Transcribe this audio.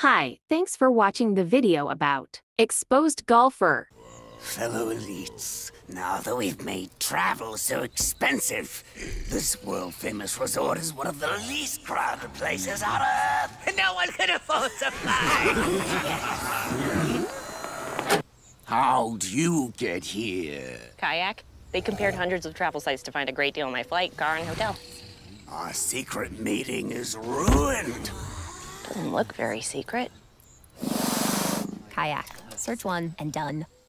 Hi, thanks for watching the video about exposed golfer. Fellow elites, now that we've made travel so expensive, this world-famous resort is one of the least crowded places on Earth, and no one can afford to fly! How'd you get here? Kayak. They compared hundreds of travel sites to find a great deal on my flight, car, and hotel. Our secret meeting is ruined. Doesn't look very secret. Kayak. Search one and done.